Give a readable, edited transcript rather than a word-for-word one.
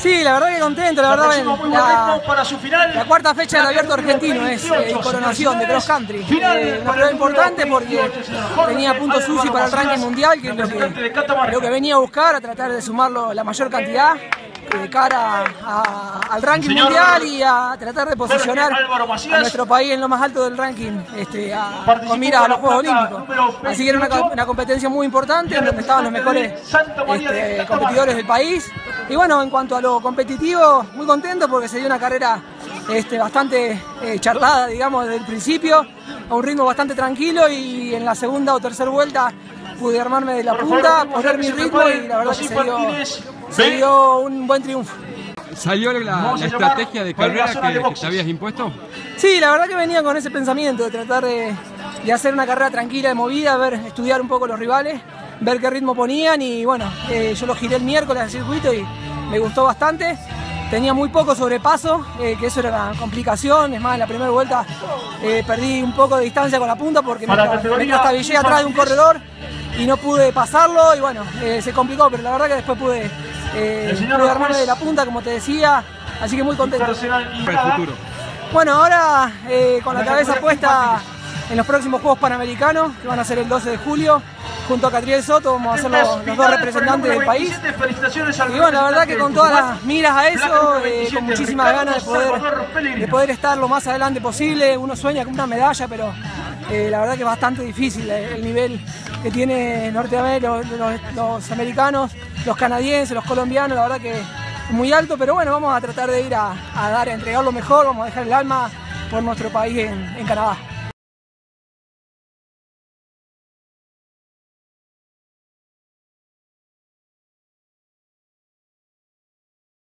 Sí, la verdad que contento, la verdad la cuarta fecha del Abierto Argentino es coronación de cross country. Una prueba importante porque tenía puntos UCI para el ranking mundial, que es lo que venía a buscar, a tratar de sumarlo la mayor cantidad de cara al ranking mundial y a tratar de posicionar a nuestro país en lo más alto del ranking con miras a los Juegos Olímpicos. Así que era una competencia muy importante en donde estaban los mejores competidores del país. Y bueno, en cuanto a lo competitivo, muy contento porque se dio una carrera bastante charlada, digamos, desde el principio, a un ritmo bastante tranquilo, y en la segunda o tercera vuelta pude armarme de la punta, poner mi ritmo, y la verdad que se dio un buen triunfo. ¿Salió la estrategia de carrera que te habías impuesto? Sí, la verdad que venía con ese pensamiento de tratar de hacer una carrera tranquila, de movida, estudiar un poco los rivales, ver qué ritmo ponían, y bueno, yo lo giré el miércoles al circuito y me gustó bastante. Tenía muy poco sobrepaso, que eso era la complicación. Es más, en la primera vuelta perdí un poco de distancia con la punta porque me trastabillé atrás de un corredor y no pude pasarlo, y bueno, se complicó, pero la verdad que después pude armarme de la punta, como te decía, así que muy contento. Para el futuro. Bueno, ahora con la cabeza puesta en los próximos Juegos Panamericanos, que van a ser el 12 de julio, junto a Catriel Soto, vamos a ser los dos representantes del país. Y bueno, la verdad que con todas las miras a eso, con muchísimas ganas de poder estar lo más adelante posible. Uno sueña con una medalla, pero la verdad que es bastante difícil el nivel que tiene Norteamérica, los americanos, los canadienses, los colombianos, la verdad que es muy alto, pero bueno, vamos a tratar de ir a entregar lo mejor, vamos a dejar el alma por nuestro país en Canadá.